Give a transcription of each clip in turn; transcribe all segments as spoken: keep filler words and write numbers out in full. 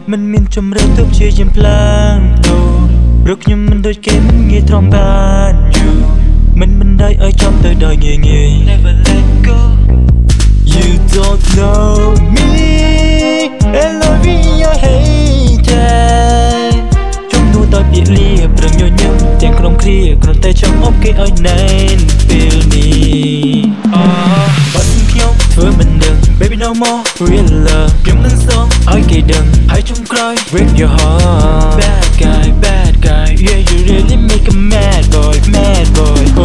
มันមានជំរឿនទើបជាយាមផ្លាំងដូរព្រោះខ្ញុំមិនដូចគេមិនងាយទ្រាំបានយូរមិនមិនដៃឲ្យចំទៅដោយងាយងាយ Never let go You don't know me and love in your hate ជំនួសដោយពាក្យលាប្រឹងញញឹមទាំងក្រុមគ្រាគ្រាន់តែចង់អបគេឲ្យណែនពេលនេះអូបើសិនខ្ញុំធ្វើមិនដឹង Baby no more real love ខ្ញុំនឹងសងឲ្យគេដឹងហើយជុំក្រោយ break your heart Bad guy bad guy Yeah you really make a mad boy mad boy Oh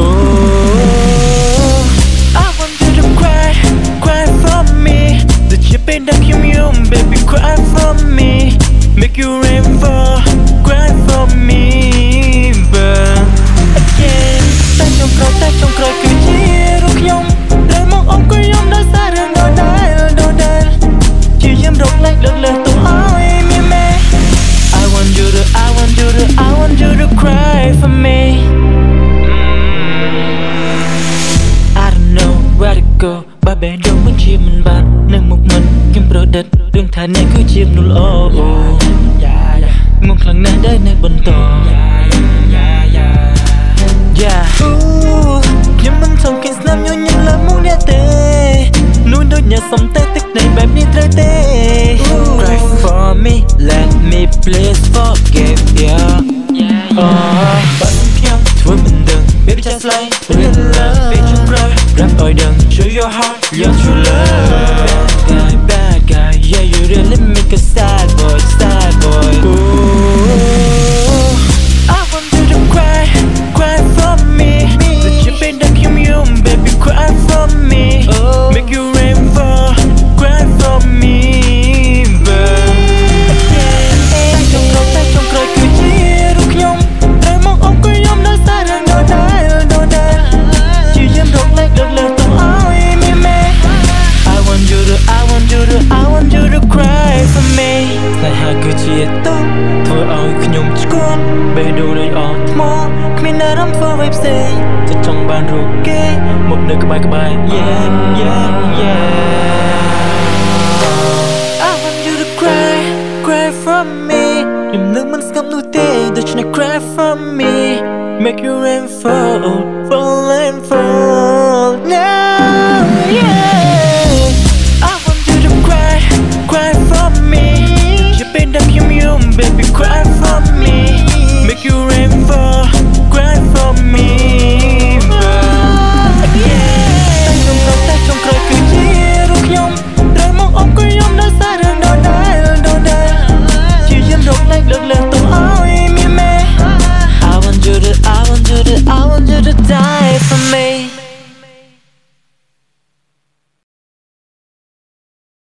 I want you to cry cry for me The chip in the yum baby cry for me Make you rain for cry for me But again តែចុងក្រោយតែចុងក្រោយគឺជារូបខ្ញុំដែលមកអមក៏យំដល់សាររឿងដដែលដដែលជាយាមរកលែងលើកលើកទៅឲ្យមានមេ I want you to I want you to I want you to cry for me I don't know where to go បើបែរដងមិនជាមិនបាននៅមុខមិនខ្ញុំប្រឌិតរឿងថាអ្នកគឺជាមនុស្សល្អអូងងខ្លាំងណាស់ដែលនៅបន្តយ៉ាអូខ្ញុំមិនចង់គេស្នាមញញឹមលើមុខអ្នកទេនួនដូចអ្នកសំតែទឹកនៃបែបនេះត្រូវទេ Cry for me let me please forgive you អូបើខ្ញុំធ្វើមិនដឹង Baby just like real love ពេលជុំក្រោយ Rap ឲ្យដឹង Show your heart your true love Bad guy bad guy Yeah you really make a sad boy sad boy Ooh I want you to cry cry for me The chip in the yum baby cry for me Make you rain for cry for me But again តែចុងក្រោយតែចុងក្រោយគឺជារូបខ្ញុំត្រូវមកអមក៏យំដល់សាររឿងដដែលដដែលជាយាមរកលែងលើកលើកទៅឲ្យមានមេ I want you to I want you to I want you to cry for me តែហាគឺជាទុកធ្វើឲ្យខ្ញុំឆ្កល់បេះដូងដូចអត់ថ្មគ្មានអារម្មណ៍ធ្វើអ្វីផ្សេងចិត្តចង់បានរូបគេមកនៅក្បែរក្បែរ Yeah yeah